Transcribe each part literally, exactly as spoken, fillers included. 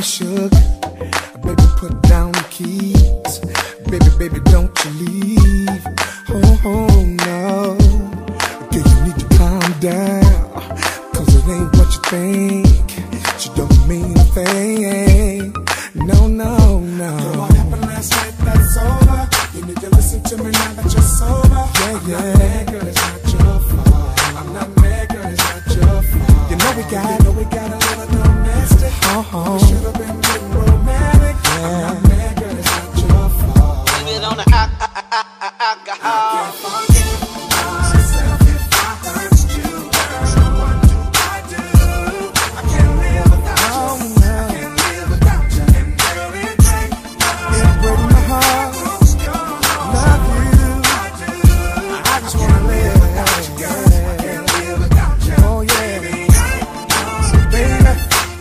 me shook. Baby, put down the keys. Baby, baby, don't you leave. Oh, oh no. Girl, you need to calm down, cause it ain't what you think. She don't mean a thing. No, no, no. Girl, what happened last night, that's over. You need to listen to me now that you're sober. Yeah, yeah. I'm not mad, girl, it's not your fault. I'm not mad, girl, it's not your fault. You know we got, you know we got a little domestic. Uh-huh. We should've been getting romantic. Yeah. I'm not mad, girl, it's not your fault. Leave it on the alcohol. I can't forget myself if I hurt you, girl. What do I do? I can't live without you. I can't live without you. And girl, it breaks it breaks my heart. Love you. I just wanna live without you, girl. I can't live without you. Oh yeah, baby. Baby.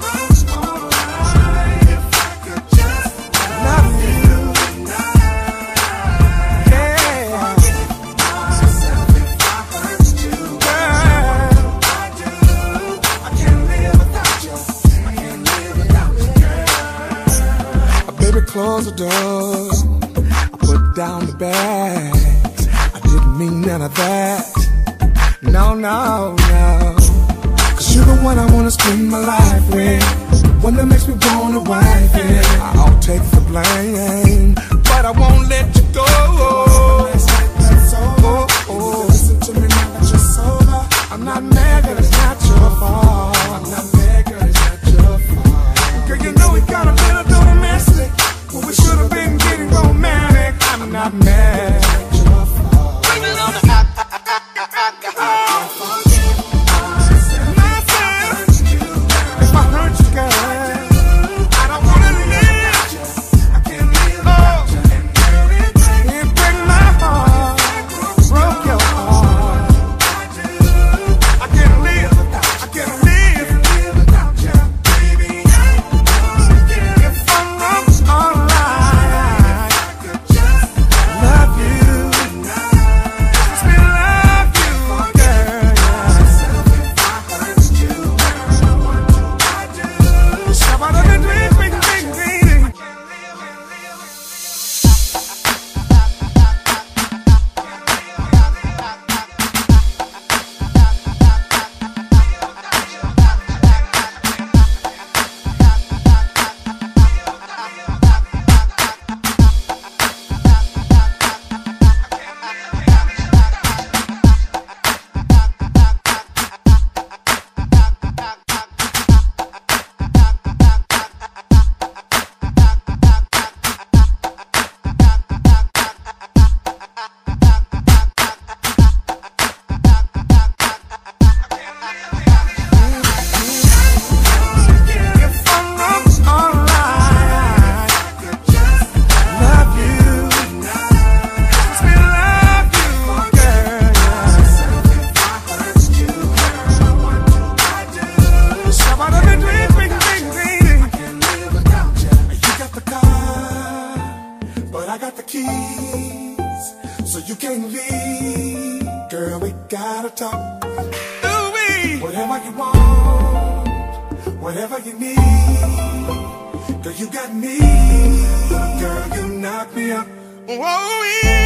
If I could just love you. Close the door, I put down the bags. I didn't mean none of that. No, no, no. Cause you're the one I wanna spend my life with, the one that makes me wanna wife it. I'll take the blame, but I won't let you go. Oh, oh. Listen to me now that you're sober. I'm not mad that it's not your fault. I'm not mad, girl, it's not your fault. Girl, you know we got a little domestic. Well, we should have been getting romantic. I'm not mad. Bring it on the alcohol. If I hurt you, girl, I don't wanna live. I can't live without you. It break my heart, broke your heart. I can't live without. I can't live without you, baby. If I'm wrong, all whatever you want, whatever you need, girl, you got me, girl, you knock me up. Whoa, yeah.